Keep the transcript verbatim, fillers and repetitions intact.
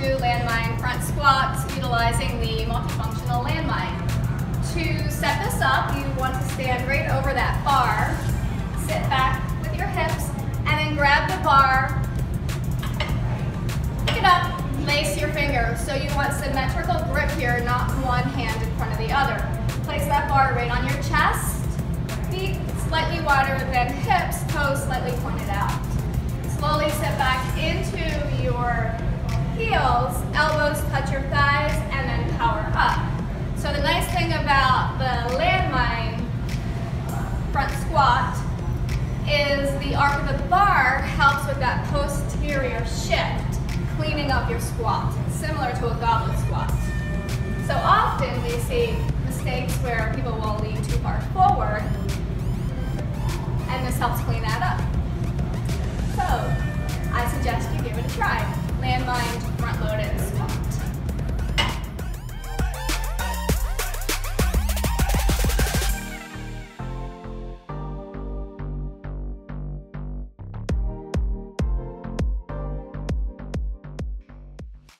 do landmine front squats utilizing the multifunctional landmine. To set this up, you want to stand right over that bar, sit back with your hips, and then grab the bar, pick it up, lace your fingers. So you want symmetrical grip here, not one hand in front of the other. Place that bar right on your chest, feet slightly wider than hips, toes slightly pointed out. Slowly sit back into your heels, elbows touch your thighs, and then power up. So the nice thing about the landmine front squat is the arc of the bar helps with that posterior shift, cleaning up your squat, similar to a goblet squat. So often we see mistakes where people will lean too far forward, and this helps clean that up. So I suggest you give it a try. Landmine